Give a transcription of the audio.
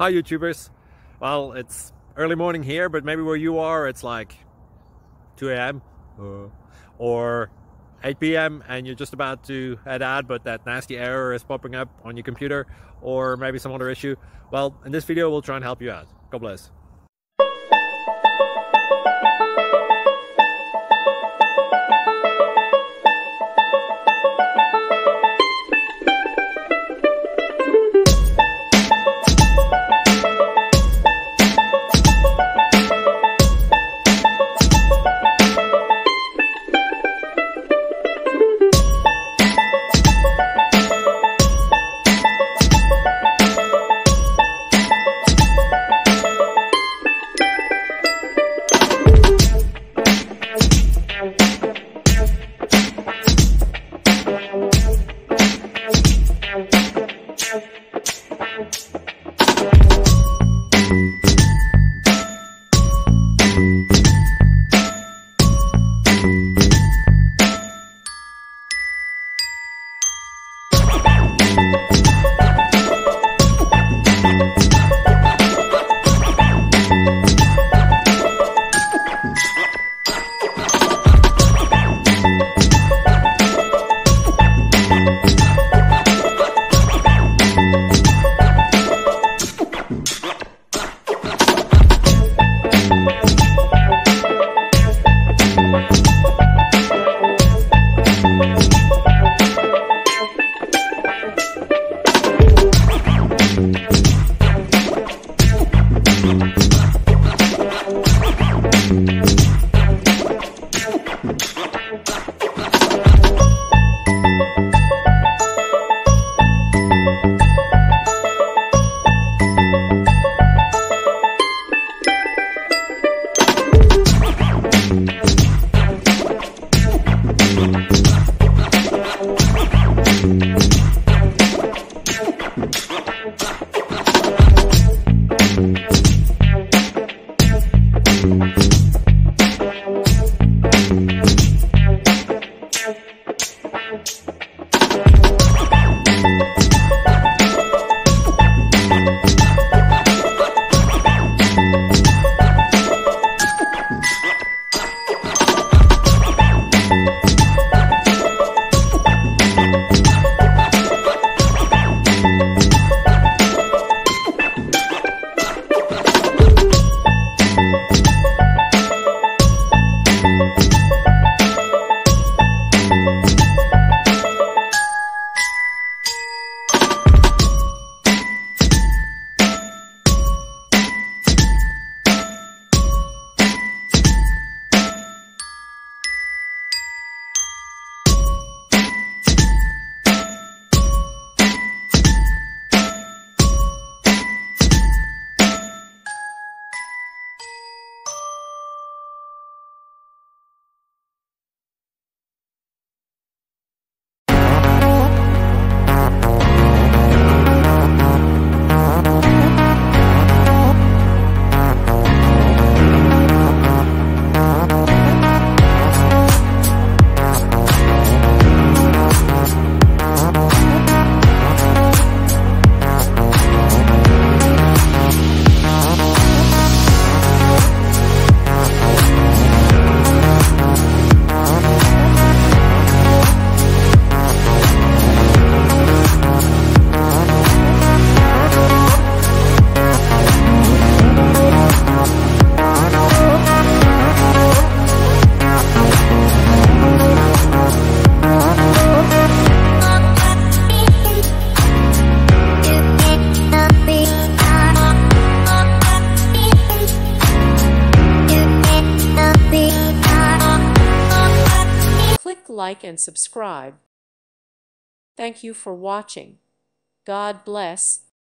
Hi YouTubers. Well, it's early morning here, but maybe where you are it's like 2 a.m. or 8 p.m. and you're just about to head out, but that nasty error is popping up on your computer, or maybe some other issue. Well, in this video we'll try and help you out. God bless. Like and subscribe. Thank you for watching. God bless.